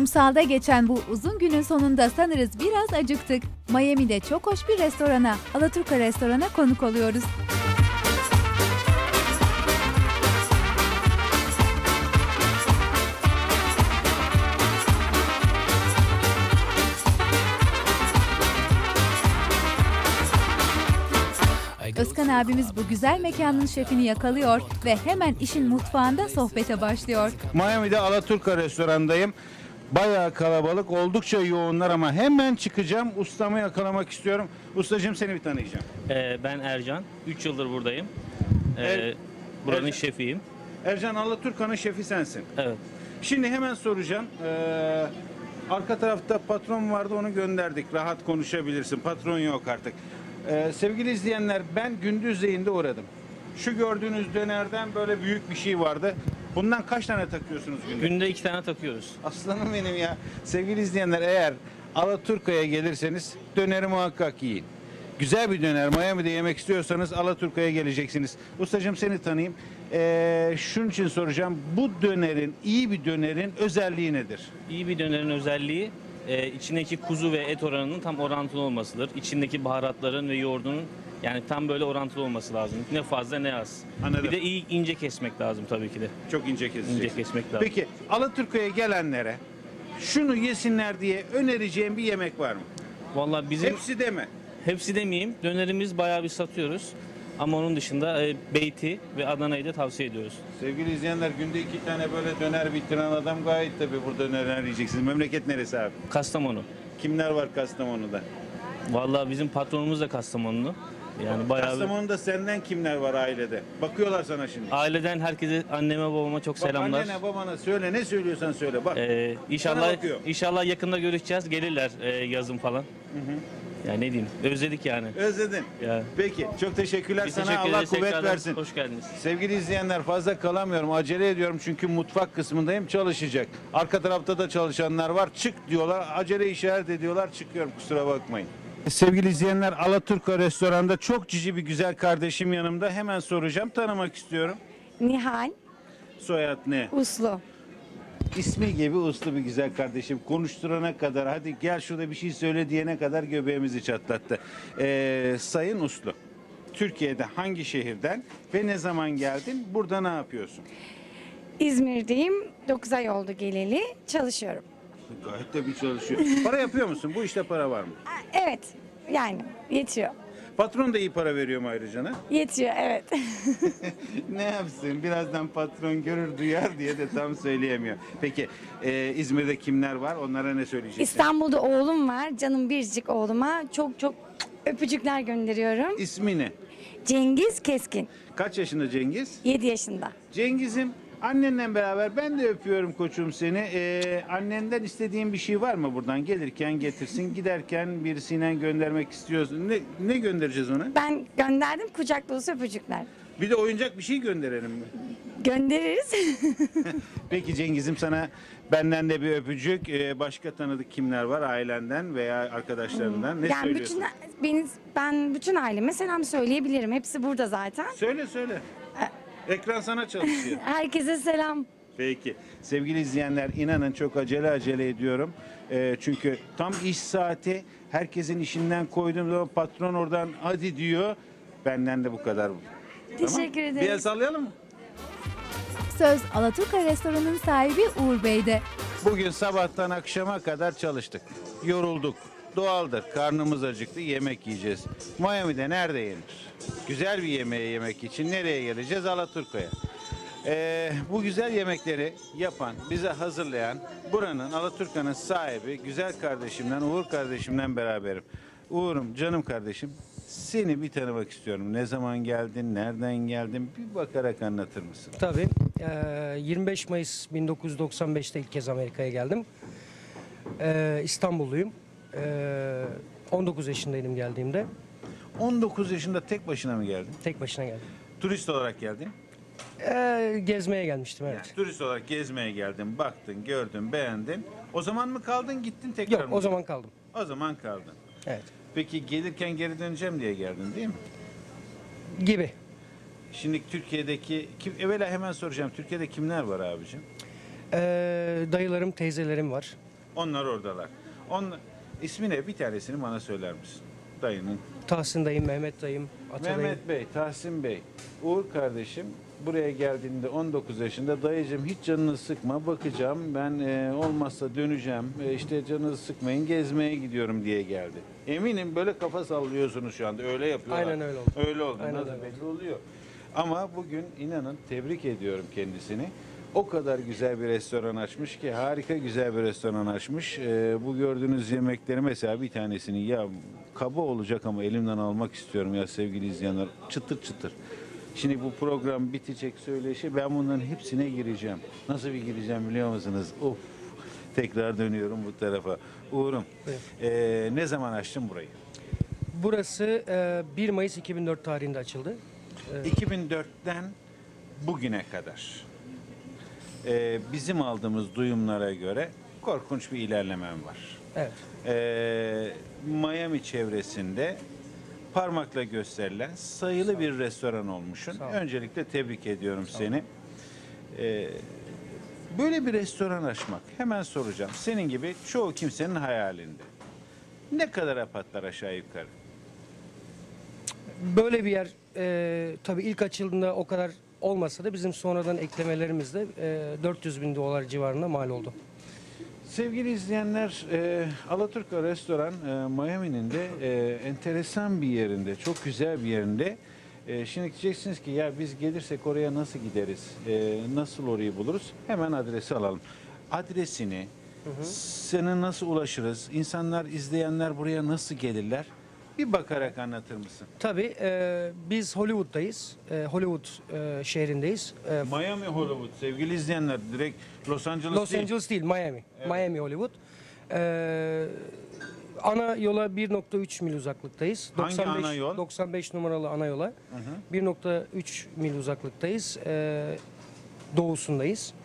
Kumsalda geçen bu uzun günün sonunda sanırız biraz acıktık. Miami'de çok hoş bir restorana, Alaturka restorana konuk oluyoruz. Özkan abimiz bu güzel mekanın şefini yakalıyor ve hemen işin mutfağında sohbete başlıyor. Miami'de Alaturka restorandayım. Bayağı kalabalık, oldukça yoğunlar ama hemen çıkacağım. Ustamı yakalamak istiyorum. Ustacığım seni bir tanıyacağım. Ben Ercan. 3 yıldır buradayım. Buranın Ercan. şefiyim. Ercan, Alaturka'nın şefi sensin. Evet. Şimdi hemen soracağım. Arka tarafta patron vardı, onu gönderdik. Rahat konuşabilirsin. Patron yok artık. Sevgili izleyenler, ben gündüzleyinde uğradım. Şu gördüğünüz dönerden böyle büyük bir şey vardı. Bundan kaç tane takıyorsunuz günde? Günde 2 tane takıyoruz. Aslanım benim ya. Sevgili izleyenler, eğer Alaturka'ya gelirseniz döneri muhakkak yiyin. Güzel bir döner Miami'de yemek istiyorsanız Alaturka'ya geleceksiniz. Ustacığım seni tanıyayım. Şunun için soracağım. Bu dönerin, iyi bir dönerin özelliği nedir? İyi bir dönerin özelliği içindeki kuzu ve et oranının tam orantılı olmasıdır. İçindeki baharatların ve yoğurdunun yani tam böyle orantılı olması lazım. Ne fazla ne az. Anladım. Bir de iyi ince kesmek lazım tabii ki de. Çok ince keseceksin. İnce kesmek lazım. Peki Alaturka'ya gelenlere şunu yesinler diye önereceğim bir yemek var mı? Vallahi bizim Hepsi deme. hepsi demeyeyim. Dönerimiz bayağı bir satıyoruz. Ama onun dışında Beyti ve Adana'yı da tavsiye ediyoruz. Sevgili izleyenler, günde 2 tane böyle döner bitiren adam gayet tabii burada döner yiyeceksiniz. Memleket neresi abi? Kastamonu. Kimler var Kastamonu'da? Vallahi bizim patronumuz da Kastamonlu. Yani bayağı bir... Kastamonu'da senden kimler var ailede? Bakıyorlar sana şimdi. Aileden herkese, anneme babama çok Bak, selamlar. annene babana söyle, ne söylüyorsan söyle. Bak. Sana İnşallah bakıyor. inşallah yakında görüşeceğiz. Gelirler yazın falan. Yani ne diyeyim? Özledik yani. Özledin. Ya. Peki, çok teşekkürler Biz sana. teşekkür Allah ederiz. kuvvet Tekrardan versin. Hoş geldiniz. Sevgili izleyenler, fazla kalamıyorum. Acele ediyorum çünkü mutfak kısmındayım, çalışacak. Arka tarafta da çalışanlar var. Çık diyorlar. Acele işaret ediyorlar. Çıkıyorum, kusura bakmayın. Sevgili izleyenler, Alaturka restoranda çok cici bir güzel kardeşim yanımda. Hemen soracağım. Tanımak istiyorum. Nihal Soyad ne? Uslu. İsmi gibi uslu bir güzel kardeşim. Konuşturana kadar, hadi gel şurada bir şey söyle diyene kadar göbeğimizi çatlattı. Sayın Uslu, Türkiye'de hangi şehirden ve ne zaman geldin? Burada ne yapıyorsun? İzmir'deyim. 9 ay oldu geleli. Çalışıyorum. Gayet de bir çalışıyor. Para yapıyor musun? Bu işte para var mı? Evet. Yani yetiyor. Patron da iyi para veriyor mu ayrıca? Ne? Yetiyor evet. Ne yapsın? Birazdan patron görür duyar diye de tam söyleyemiyor. Peki İzmir'de kimler var? Onlara ne söyleyeceksin? İstanbul'da oğlum var. Canım biricik oğluma çok çok öpücükler gönderiyorum. İsmi ne? Cengiz Keskin. Kaç yaşında Cengiz? 7 yaşında. Cengiz'im, annenle beraber ben de öpüyorum koçum seni. Annenden istediğin bir şey var mı buradan? Gelirken getirsin, giderken birisiyle göndermek istiyorsun. Ne göndereceğiz ona? Ben gönderdim kucak dolusu öpücükler. Bir de oyuncak bir şey gönderelim mi? Göndeririz. Peki Cengiz'im, sana benden de bir öpücük. Başka tanıdık kimler var ailenden veya arkadaşlarından? Ne yani söylüyorsun? ben bütün aileme selam söyleyebilirim. Hepsi burada zaten. Söyle söyle. Ekran sana çalışıyor. Herkese selam. Peki. Sevgili izleyenler, inanın çok acele ediyorum. Çünkü tam iş saati, herkesin işinden koyduğum zaman patron oradan hadi diyor. Benden de bu kadar. Teşekkür Bir el ederim. sallayalım mı? Söz Alaturka restoranın sahibi Uğur Bey'de. Bugün sabahtan akşama kadar çalıştık. Yorulduk. Doğaldır. Karnımız acıktı. Yemek yiyeceğiz. Miami'de nerede yenir? Güzel bir yemeği yemek için nereye geleceğiz? Alaturka'ya. Bu güzel yemekleri yapan, bize hazırlayan buranın, Alaturka'nın sahibi güzel kardeşimden, Uğur kardeşimden beraberim. Uğur'um, canım kardeşim, seni bir tanımak istiyorum. Ne zaman geldin, nereden geldin? Bir bakarak anlatır mısın? Tabii. 25 Mayıs 1995'te ilk kez Amerika'ya geldim. İstanbulluyum. 19 yaşındaydım geldiğimde. 19 yaşında tek başına mı geldin? Tek başına geldim. Turist olarak geldin. Gezmeye gelmiştim evet. Yani turist olarak gezmeye geldin, baktın, gördün, beğendin. O zaman mı kaldın, gittin tekrar Yok mı? o zaman kaldım. O zaman kaldın. Evet. Peki gelirken geri döneceğim diye geldin değil mi? Gibi. Şimdi Türkiye'deki, evvela hemen soracağım. Türkiye'de kimler var abicim? Dayılarım, teyzelerim var. Onlar oradalar. İsmi ne? Bir tanesini bana söyler misin? Dayının. Tahsin dayım, Mehmet dayım, Atadayım. Mehmet Bey, Tahsin Bey, Uğur kardeşim buraya geldiğinde 19 yaşında, dayıcım hiç canını sıkma, bakacağım, ben olmazsa döneceğim, işte canınızı sıkmayın, gezmeye gidiyorum diye geldi. Eminim böyle kafa sallıyorsunuz şu anda, öyle yapıyorlar. Aynen öyle oldu. Öyle oldu, Aynen nasıl öyle belli oluyor. Ama bugün inanın tebrik ediyorum kendisini. O kadar güzel bir restoran açmış ki, harika güzel bir restoran açmış. Bu gördüğünüz yemekleri mesela bir tanesini, ya kaba olacak ama elimden almak istiyorum ya sevgili izleyenler, çıtır çıtır. Şimdi bu program bitecek söyleşi, ben bunların hepsine gireceğim. Nasıl bir gireceğim biliyor musunuz? Of, tekrar dönüyorum bu tarafa. Uğur'um, ne zaman açtın burayı? Burası 1 Mayıs 2004 tarihinde açıldı. 2004'ten bugüne kadar bizim aldığımız duyumlara göre korkunç bir ilerlemem var. Evet. Miami çevresinde parmakla gösterilen sayılı bir restoran olmuşsun. Sağ ol. Öncelikle tebrik ediyorum seni. Böyle bir restoran açmak, hemen soracağım. Senin gibi çoğu kimsenin hayalinde. Ne kadar patlar aşağı yukarı? Böyle bir yer tabii ilk açıldığında o kadar olmasa da bizim sonradan eklemelerimizle 400 bin dolar civarında mal oldu. Sevgili izleyenler, Alaturka Restoran Miami'nin de enteresan bir yerinde, çok güzel bir yerinde. Şimdi diyeceksiniz ki ya biz gelirsek oraya nasıl gideriz, nasıl orayı buluruz? Hemen adresi alalım. Adresini, sana nasıl ulaşırız, insanlar, izleyenler buraya nasıl gelirler? Bir bakarak anlatır mısın? Tabii biz Hollywood'dayız. Hollywood şehrindeyiz. Miami Hollywood sevgili izleyenler, direkt Los Angeles Los değil. Angeles değil, Miami. Miami Hollywood. Ana yola 1.3 mil uzaklıktayız. Hangi ana yol? 95 numaralı ana yola. 1.3 mil uzaklıktayız. Doğusundayız.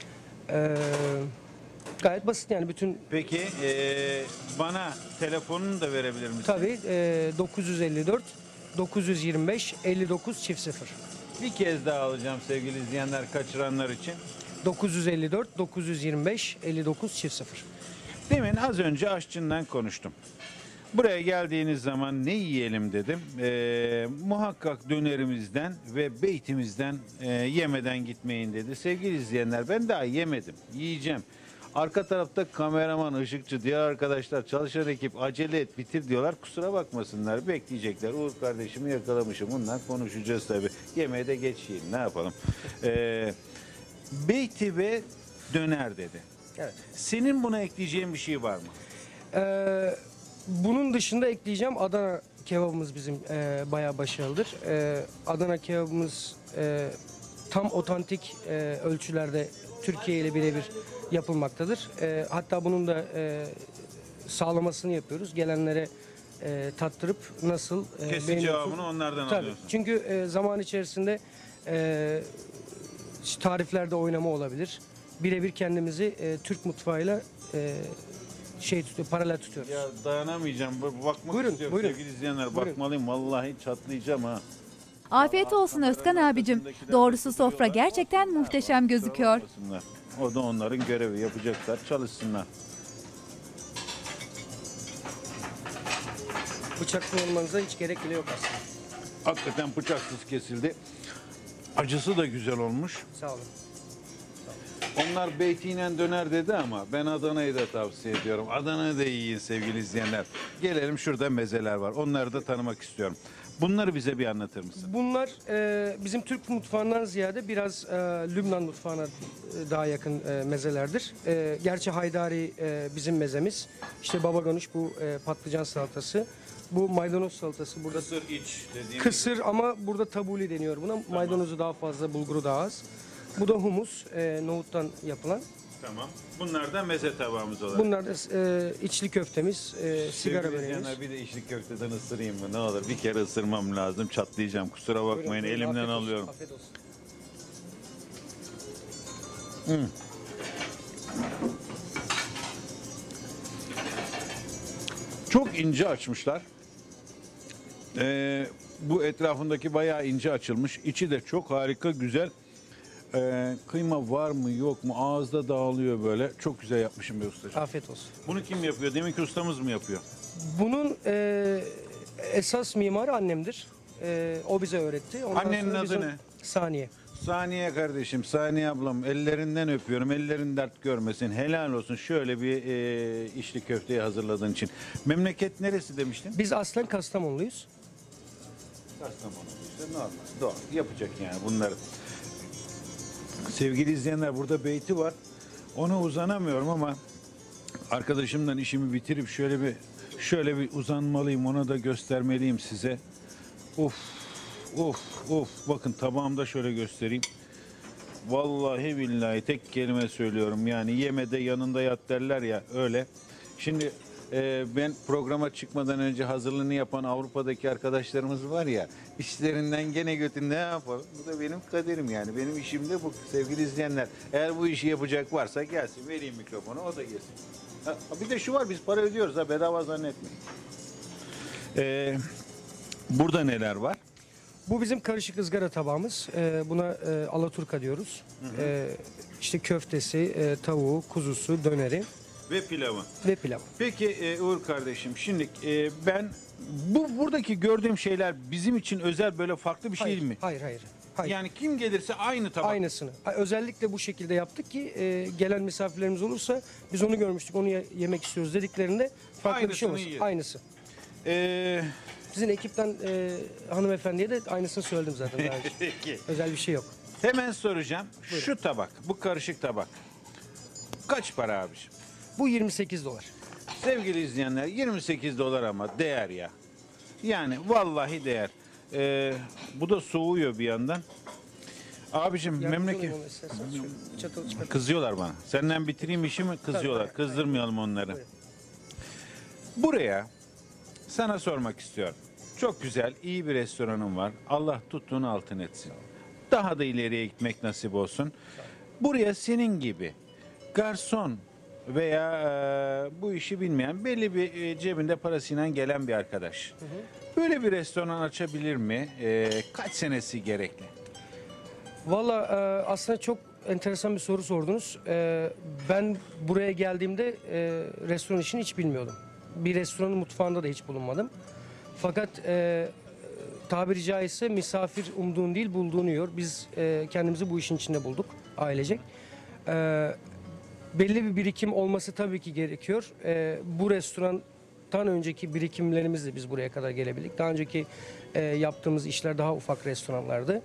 Gayet basit yani bütün. Peki bana telefonunu da verebilir misin? Tabii 954 925 59 0. Bir kez daha alacağım sevgili izleyenler, kaçıranlar için. 954 925 59 0. Demin az önce aşçından konuştum. Buraya geldiğiniz zaman ne yiyelim dedim. Muhakkak dönerimizden ve beytimizden yemeden gitmeyin dedi. Sevgili izleyenler, ben daha yemedim. Yiyeceğim. Arka tarafta kameraman, ışıkçı, diğer arkadaşlar, çalışan ekip acele et bitir diyorlar. Kusura bakmasınlar, bekleyecekler. Uğur kardeşimi yakalamışım. Bundan konuşacağız tabii. Yemeğe de geç yiyin, ne yapalım. Beyti ve döner dedi. Evet. Senin buna ekleyeceğin bir şey var mı? Bunun dışında ekleyeceğim, Adana kebabımız bizim bayağı başarılıdır. Adana kebabımız tam otantik ölçülerde Türkiye ile birebir yapılmaktadır. Hatta bunun da sağlamasını yapıyoruz. Gelenlere tattırıp nasıl Kesin cevabını onlardan Tabii. alıyorsun. Çünkü zaman içerisinde tariflerde oynama olabilir. Birebir kendimizi Türk mutfağıyla paralel tutuyoruz. Ya dayanamayacağım. Bakmak Buyurun, istiyorum buyurun. sevgili izleyenler. Buyurun. Bakmalıyım. Vallahi çatlayacağım ha. Afiyet olsun Özkan abicim. Doğrusu sofra gerçekten muhteşem gözüküyor. Bakmasınlar. O da onların görevi, yapacaklar, çalışsınlar. Bıçaklı olmanıza hiç gerek bile yok aslında. Hakikaten bıçaksız kesildi. Acısı da güzel olmuş. Sağ olun. Onlar beytiyle döner dedi ama ben Adana'yı da tavsiye ediyorum. Adana'yı da yiyin sevgili izleyenler. Gelelim, şurada mezeler var. Onları da tanımak istiyorum. Bunları bize bir anlatır mısın? Bunlar bizim Türk mutfağından ziyade biraz Lübnan mutfağına daha yakın mezelerdir. Gerçi haydari bizim mezemiz. İşte baba ganoush bu patlıcan salatası. Bu maydanoz salatası. Burada Kısır iç dediğim kısır ama burada tabuli deniyor buna. Maydanozu daha fazla, bulguru daha az. Bu da humus, nohuttan yapılan. Tamam. Bunlar da meze tabağımız olarak. Bunlar da içli köftemiz, sigara Sevgili böreğimiz. izleyenler, bir de içli köfteden ısırayım mı? Ne olur, bir kere ısırmam lazım. Çatlayacağım. Kusura bakmayın. Buyurun, Elimden afiyet olsun, alıyorum. afiyet olsun. Çok ince açmışlar. Bu etrafındaki bayağı ince açılmış. İçi de çok harika, güzel. Kıyma var mı yok mu ağızda dağılıyor böyle. Çok güzel yapmışım be ustacığım. Afiyet olsun. Bunu kim yapıyor? Deminki ustamız mı yapıyor? Bunun esas mimarı annemdir. O bize öğretti. Ondan Annenin sonra adı bizim- ne? Saniye. Saniye kardeşim, Saniye ablam ellerinden öpüyorum. Ellerin dert görmesin. Helal olsun şöyle bir içli köfteyi hazırladığın için. Memleket neresi demiştin? Biz aslen Kastamonluyuz. Kastamonu. İşte normal, doğal. Yapacak yani bunları. Sevgili izleyenler burada beyti var. Ona uzanamıyorum ama arkadaşımdan işimi bitirip şöyle bir uzanmalıyım. Ona da göstermeliyim size. Of. Of of bakın tabağımda şöyle göstereyim. Vallahi billahi tek kelime söylüyorum yani yemede yanında yat derler ya öyle. Şimdi ben programa çıkmadan önce hazırlığını yapan Avrupa'daki arkadaşlarımız var ya işlerinden gene götü ne yapalım? Bu da benim kaderim yani benim işim de bu sevgili izleyenler. Eğer bu işi yapacak varsa gelsin vereyim mikrofonu o da gelsin. Ha, bir de şu var biz para ödüyoruz ha bedava zannetmeyin. Burada neler var? Bu bizim karışık ızgara tabağımız. Buna alaturka diyoruz. İşte köftesi, tavuğu, kuzusu, döneri Ve pilavı. ve pilav. Peki Uğur kardeşim şimdi ben buradaki gördüğüm şeyler bizim için özel böyle farklı bir şey Hayır, değil mi? hayır, hayır. Hayır. Yani kim gelirse aynı tabak. Aynısını. Özellikle bu şekilde yaptık ki gelen misafirlerimiz olursa biz onu görmüştük, onu yemek istiyoruz dediklerinde farklı bir şey Aynısını olsun. yiyin. Aynısı. Ee, Sizin ekipten hanımefendiye de aynısını söyledim zaten daha önce. peki. Özel bir şey yok. Hemen soracağım. Şu tabak, bu karışık tabak. Kaç para abiciğim? Bu 28 dolar. Sevgili izleyenler 28 dolar ama değer ya. Yani vallahi değer. Bu da soğuyor bir yandan. Abicim memleket... Onu istersen şöyle çatalı çıkart. Kızıyorlar bana. Senden bitireyim işimi kızıyorlar. Tabii. Kızdırmayalım onları. Buyurun. Buraya sana sormak istiyorum. Çok güzel, iyi bir restoranın var. Allah tuttuğunu altın etsin. Daha da ileriye gitmek nasip olsun. Buraya senin gibi garson veya bu işi bilmeyen belli bir cebinde parasıyla gelen bir arkadaş. Böyle bir restoran açabilir mi? Kaç senesi gerekli? Valla aslında çok enteresan bir soru sordunuz. Ben buraya geldiğimde restoran işini hiç bilmiyordum. Bir restoranın mutfağında da hiç bulunmadım. Fakat tabiri caizse misafir umduğun değil bulduğunu yiyor. Biz kendimizi bu işin içinde bulduk ailecek. Belli bir birikim olması tabii ki gerekiyor. Bu restorandan önceki birikimlerimizle biz buraya kadar gelebildik. Daha önceki yaptığımız işler daha ufak restoranlardı.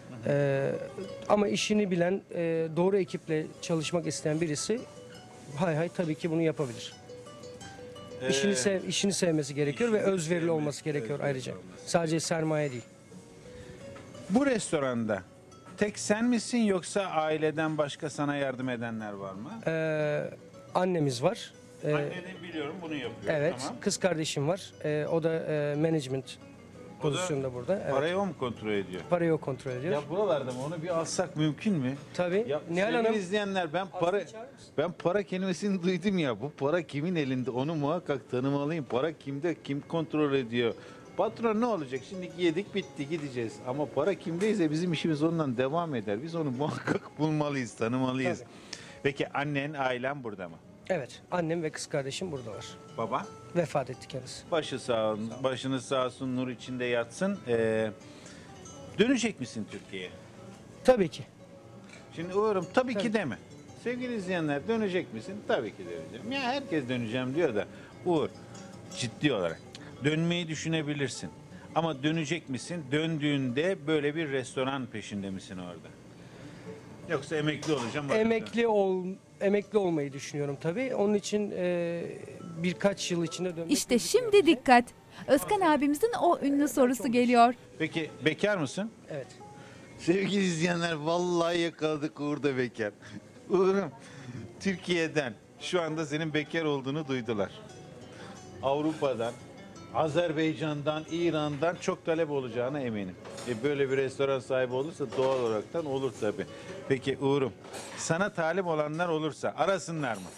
Ama işini bilen, doğru ekiple çalışmak isteyen birisi hay tabii ki bunu yapabilir. İşini sevmesi gerekiyor ve özverili olması gerekiyor ayrıca. Sadece sermaye değil. Bu restoranda tek sen misin yoksa aileden başka sana yardım edenler var mı? Annemiz var. Annen biliyorum bunu yapıyor. Evet, Tamam. kız kardeşim var. O da management pozisyonda burada. Evet. Parayı o mu kontrol ediyor? Parayı o kontrol ediyor. Ya buralarda mı onu bir alsak mümkün mü? Tabii. Ya Nihal sevgili Hanım, izleyenler çağırır mısın? ben para kelimesini duydum ya. Bu para kimin elinde? Onu muhakkak tanımalıyım. Para kimde? Kim kontrol ediyor? Patron ne olacak? Şimdi yedik bitti gideceğiz. Ama para kimdeyse bizim işimiz ondan devam eder. Biz onu muhakkak bulmalıyız, tanımalıyız. Tabii. Peki annen, ailen burada mı? evet, annem ve kız kardeşim buradalar. Baba? Vefat etti kendisi. Başınız sağ olsun, nur içinde yatsın. Dönecek misin Türkiye'ye? Tabii ki. Şimdi Uğur'um tabii ki Tabii. deme. Sevgili izleyenler dönecek misin? Tabii ki döneceğim. Ya herkes döneceğim diyor da Uğur ciddi olarak dönmeyi düşünebilirsin. Ama dönecek misin? Döndüğünde böyle bir restoran peşinde misin orada? Yoksa emekli olacağım. Emekli olmayı düşünüyorum tabii. Onun için birkaç yıl içinde dönmek İşte gözükmüyor şimdi bize. dikkat. Özkan abimizin o ünlü sorusu geliyor. Peki bekar mısın? Evet. Sevgili izleyenler vallahi yakaladık Uğur da bekar. Uğur'um Türkiye'den şu anda senin bekar olduğunu duydular. Avrupa'dan, Azerbaycan'dan, İran'dan çok talep olacağına eminim. Böyle bir restoran sahibi olursa doğal olaraktan olur tabii. Peki Uğur'um sana talip olanlar olursa arasınlar mı?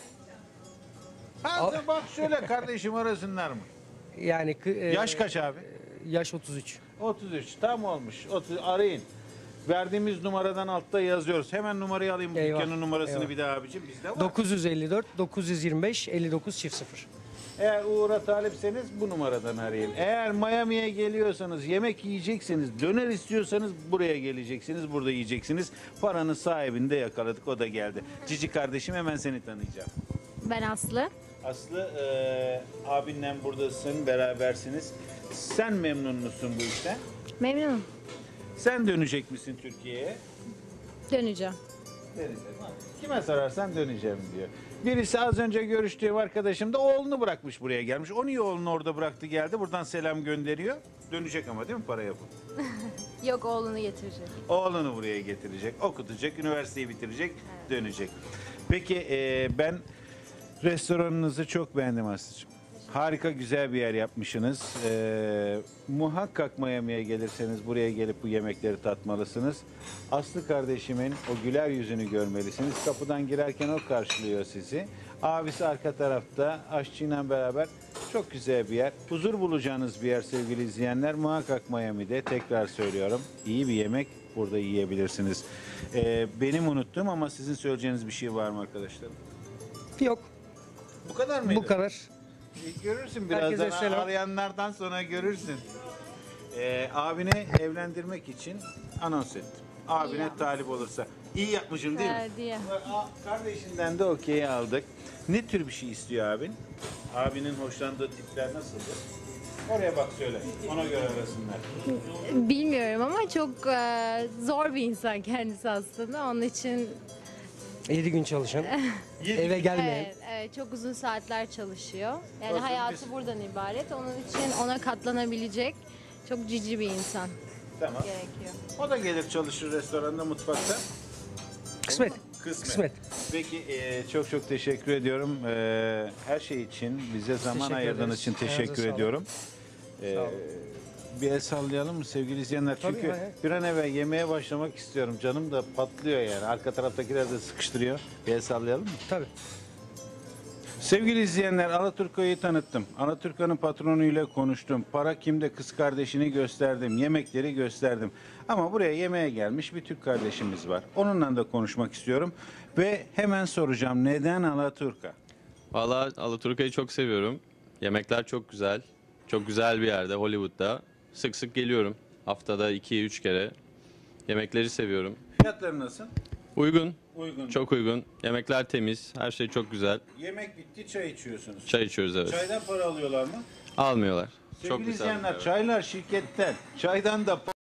Hadi bak şöyle kardeşim arasınlar mı? Yani Yaş kaç abi? Yaş 33. 33 tam olmuş. 30 arayın. Verdiğimiz numaradan altta yazıyoruz. Hemen numarayı alayım. Eyvah, Dükkanın numarasını eyvah. bir daha abicim. Bizde var. 954 925 59 0. Eğer Uğur'a talipseniz bu numaradan arayın. Eğer Miami'ye geliyorsanız, yemek yiyeceksiniz, döner istiyorsanız buraya geleceksiniz, burada yiyeceksiniz. Paranın sahibini de yakaladık, o da geldi. Cici kardeşim, hemen seni tanıyacağım. Ben Aslı. Aslı, abinle buradasın, berabersiniz. Sen memnun musun bu işten? Memnunum. Sen dönecek misin Türkiye'ye? Döneceğim. Döneceğim. Kime sorarsan döneceğim diyor. Birisi az önce görüştüğüm arkadaşım da oğlunu bırakmış buraya gelmiş. O niye oğlunu orada bıraktı geldi? Buradan selam gönderiyor. Dönecek ama değil mi para yapıp? Yok, oğlunu getirecek. Oğlunu buraya getirecek, okutacak, üniversiteyi bitirecek, dönecek. Peki ben restoranınızı çok beğendim Aslı'cığım. Harika, güzel bir yer yapmışsınız. Muhakkak Miami'ye gelirseniz buraya gelip bu yemekleri tatmalısınız. Aslı kardeşimin o güler yüzünü görmelisiniz. Kapıdan girerken o karşılıyor sizi. Abisi arka tarafta aşçıyla beraber çok güzel bir yer. Huzur bulacağınız bir yer sevgili izleyenler. Muhakkak Miami'de, tekrar söylüyorum, iyi bir yemek burada yiyebilirsiniz. Benim unuttuğum ama sizin söyleyeceğiniz bir şey var mı arkadaşlarım? Yok. Bu kadar mıydı? Bu kadar. Görürsün Herkese birazdan, selam. arayanlardan sonra görürsün. Abine evlendirmek için anons ettim. Abine talip olursa. İyi yapmışım değil mi? Diye. Kardeşinden de okey aldık. Ne tür bir şey istiyor abin? Abinin hoşlandığı tipler nasıldır? Oraya bak söyle. Ona göre arasınlar. Bilmiyorum ama çok zor bir insan kendisi aslında. Onun için 7 gün çalışan. Eve gelmeyen. evet, çok uzun saatler çalışıyor. Yani Olsun, hayatı biz- buradan ibaret. Onun için ona katlanabilecek çok cici bir insan Tamam. gerekiyor. O da gelir çalışır restoranda, mutfakta. Kısmet. Kısmet. Kısmet. Peki çok çok teşekkür ediyorum. Her şey için, bize zaman Teşekkür ayırdığınız ederiz. için Ayağınıza teşekkür sağlık. ediyorum. Sağ olun. Bir el sallayalım mı sevgili izleyenler? Tabii, Çünkü hayır. bir an evvel yemeğe başlamak istiyorum. Canım da patlıyor yani. Arka taraftakiler de sıkıştırıyor. Bir el sallayalım mı? Tabii. Sevgili izleyenler, Alaturka'yı tanıttım. Alaturka'nın patronuyla konuştum. Para kimde, kız kardeşini gösterdim. Yemekleri gösterdim. Ama buraya yemeğe gelmiş bir Türk kardeşimiz var. Onunla da konuşmak istiyorum. Ve hemen soracağım, neden Alaturka? Valla Alaturka'yı çok seviyorum. Yemekler çok güzel. Çok güzel bir yerde, Hollywood'da. Sık sık geliyorum. Haftada 2-3 kere. Yemekleri seviyorum. Fiyatları nasıl? Uygun, Uygun. çok uygun. Yemekler temiz, her şey çok güzel. Yemek bitti, çay içiyorsunuz. Çay içiyoruz, evet. Çaydan para alıyorlar mı? Almıyorlar. Çok Sevgili güzel. izleyenler, evet. çaylar şirketten. Çaydan da